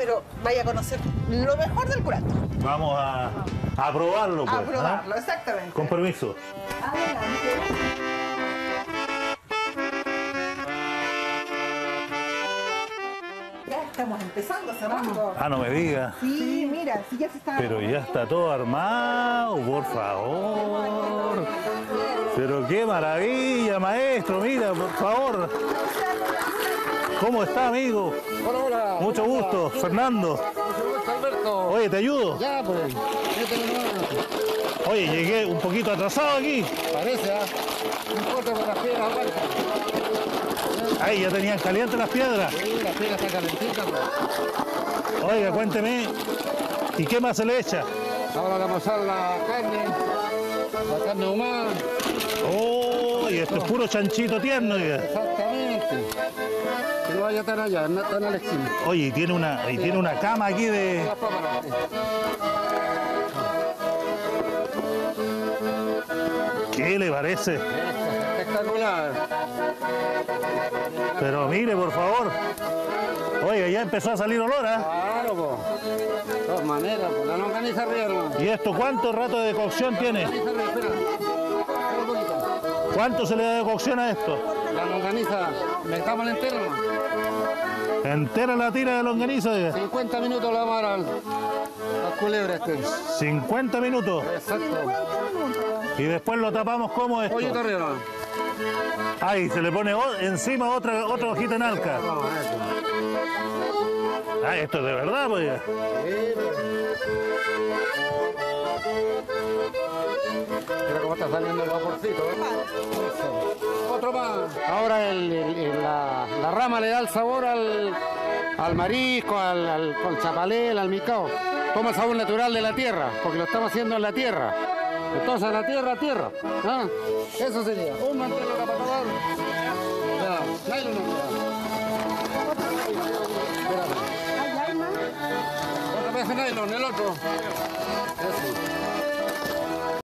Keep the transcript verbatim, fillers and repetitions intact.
pero vaya a conocer lo mejor del curanto. Vamos a, a probarlo, pues. A probarlo, ¿ah? exactamente. Con permiso. Adelante. Ya estamos empezando, cerrando. Ah, no me diga. Sí, mira, sí ya se está... Pero ya está todo armado, por favor. Pero qué maravilla, maestro, mira, por favor. ¿Cómo está, amigo? Hola, hola. Mucho gusto, Fernando. Mucho gusto, Alberto. Oye, ¿te ayudo? Ya, pues. Yo tengo una- Oye, llegué un poquito atrasado aquí. Parece, ¿ah? No importa con las piedras, aguanta. Ay, ya tenían calientes las piedras. Sí, las piedras están calentitas, pues. Oiga, cuénteme. ¿Y qué más se le echa? Ahora le vamos a echar la carne, la carne humana. Oh, y esto es puro chanchito tierno, oiga. Exactamente. Que no vaya tan allá, no tan a la esquina. Oye, y tiene una, y tiene una cama aquí de... Las papas, sí. ¿Qué le parece? Espectacular. Pero mire, por favor. Oiga, ya empezó a salir olor, ¿ah? Claro, pues. De todas maneras, pues. La longaniza arriba, hermano. ¿Y esto cuánto rato de cocción tiene? Longaniza arriba, espera. Espera un poquito. ¿Cuánto se le da de cocción a esto? La longaniza, metámosla entera, hermano. Entera la tira de longaniza, oiga. cincuenta minutos la vamos a dar al, al culebra este. cincuenta minutos. Exacto. Y después lo tapamos como Pollito esto. arriba, hermano. Ahí, se le pone o- encima otra, otra hojita en alca. Vamos, eso. Ah, esto es de verdad, pues. oiga. Mira cómo está saliendo el vaporcito, ¿eh? Eso. Otro más. Ahora el- el- el- la, la rama le da el sabor al, al marisco, al, al, al chapalé, al almicao. Toma el sabor natural de la tierra, porque lo estamos haciendo en la tierra. Entonces la tierra, tierra. ¿Ah? Eso sería. Un mantel acá para tomar. Ya, nylon no queda. Espérate. Otra vez nylon, el otro. Eso.